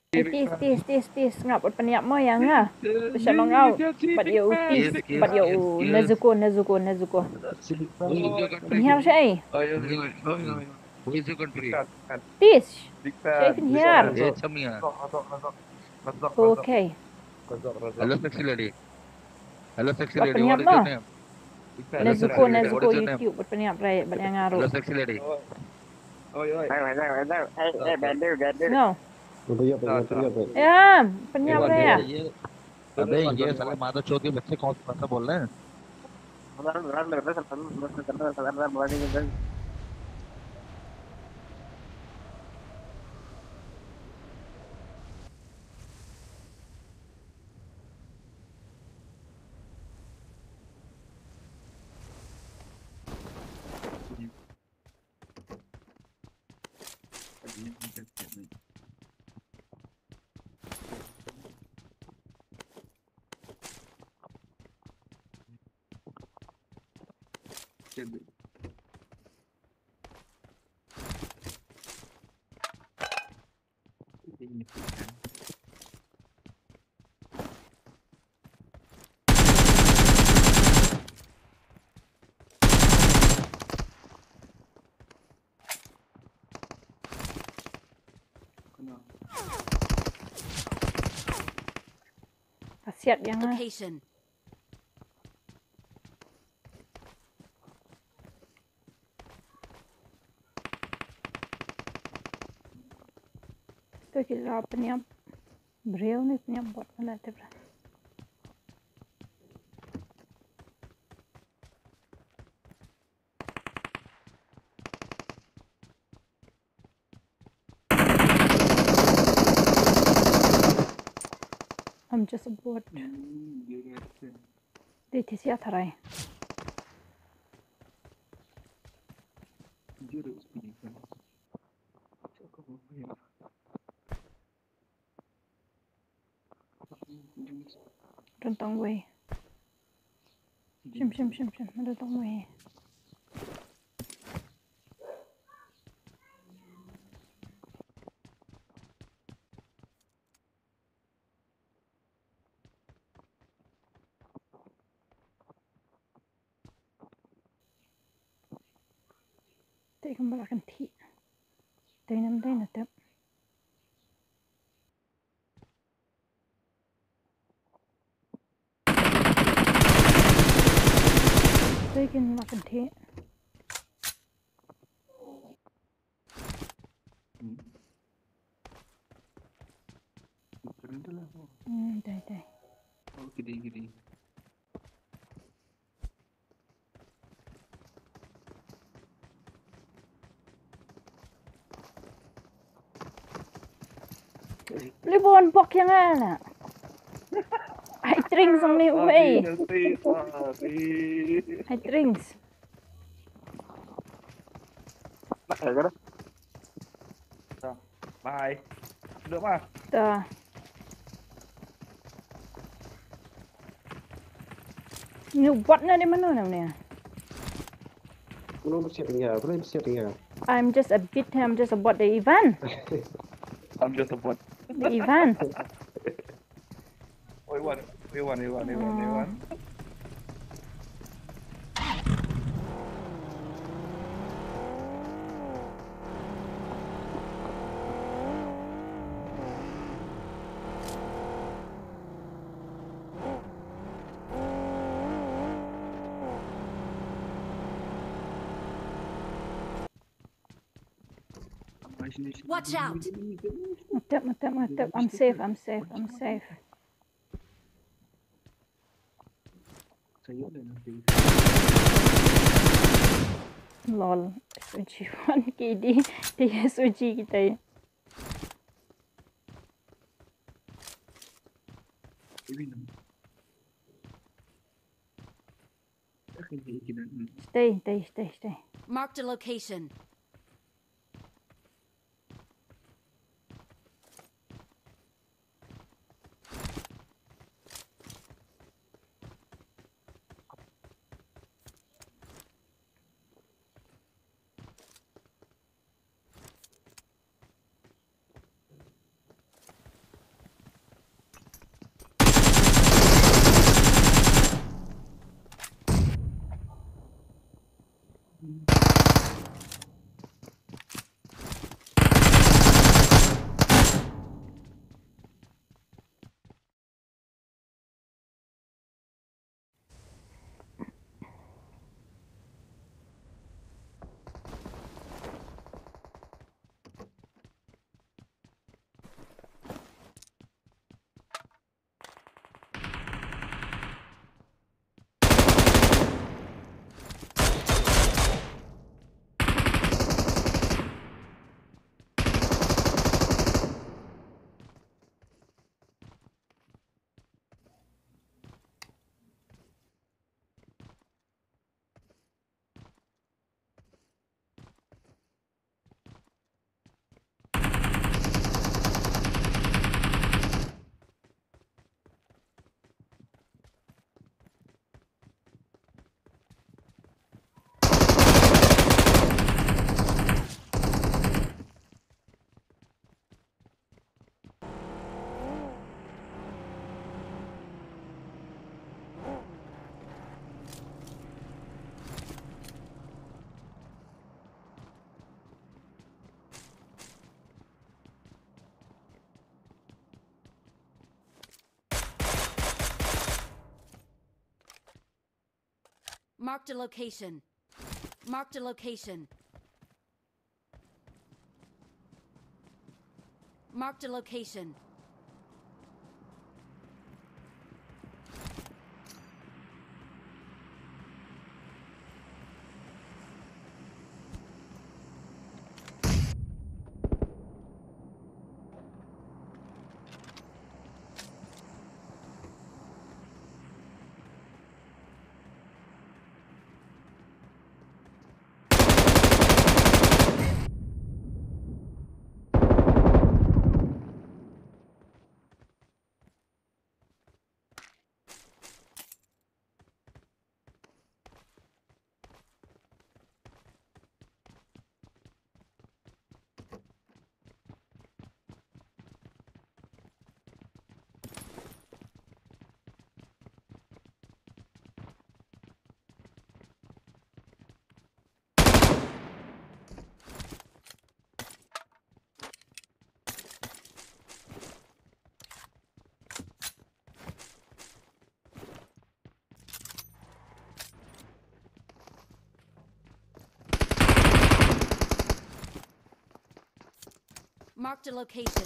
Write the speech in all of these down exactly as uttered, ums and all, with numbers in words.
Hey, tis, tis, tis, tis. Ngap at paniap mo yang ha. Siya long out. But you tis. But you Nezuko, Nezuko, Nezuko. Penhiar siya eh. Who is your country? Tis. Siya penhiar. Yes, Samia. Okay. Hello, sexy lady. Hello, sexy At lady. What paniap is your mo. name? Hello, sexy Nezuko, lady. What Nezuko is your name? YouTube. At paniap ray. But yang Hello, ngaro. sexy lady. No. बढ़िया बढ़िया बढ़िया Yeah. Paniap ray ya. अबे ये साले माता चौथ के बच्चे कौन सी भाषा बोल रहे हैं? Kasiat yang ha. Location. Tu kira paniap. Braille ni paniap buat mana tu bra. I'm just a bot. Di tisi atharai. Rentang way. Shim shim shim shim. Rentang way. Tay kembali akan ti. Tay nam tay natap. Tay kembali akan ti. Hmm, tay tay. Libon bok yang ana. I drinks on the way. I drinks. Bye. Được mà. Dah. Ni buat na di mana namanya? belum siap ya belum siap ya I'm just a bit. I'm just about the event. I'm just a bot. The event. We won. We won. We won. We won. We won. Watch out. Matap, matap, matap. I'm safe. I'm safe. I'm safe. Lol. S O G one K D. Dia S O G kita. Stay, stay, stay, stay. Marked a location. Marked a location. Marked a location. Marked a location. Marked a location.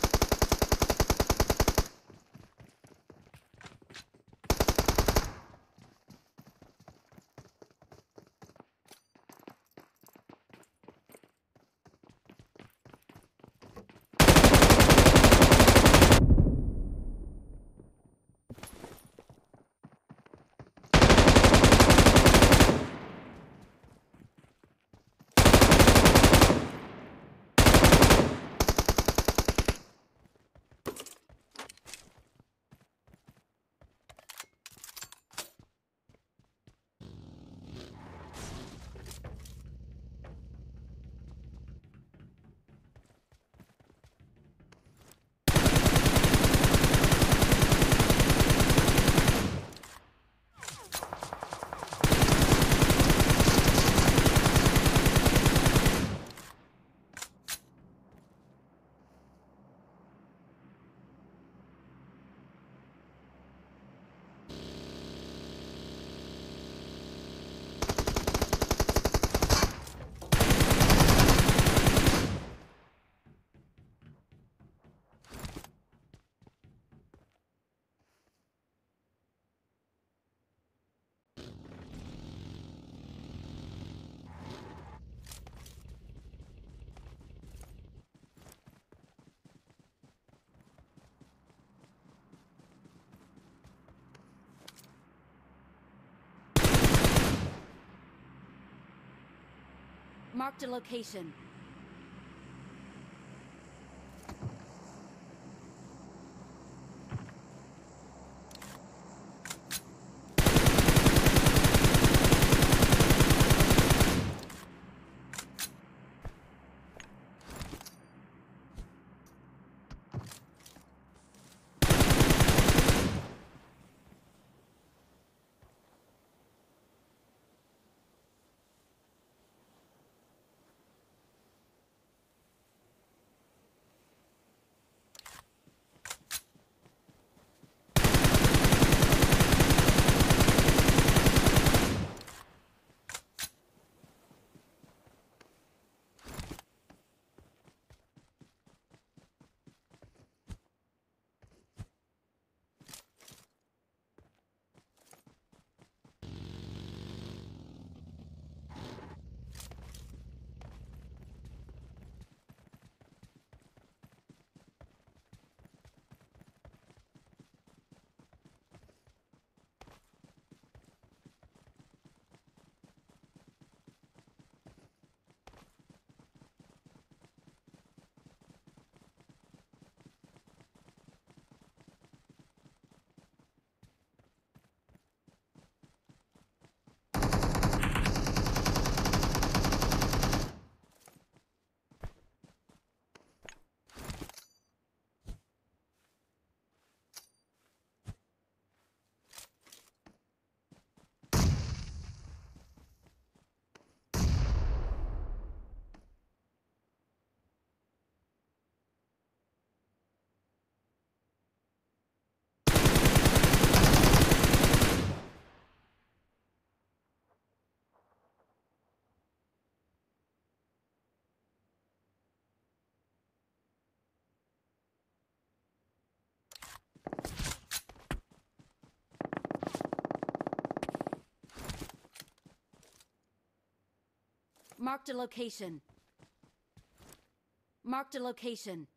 Marked a location. Marked a location. Marked a location.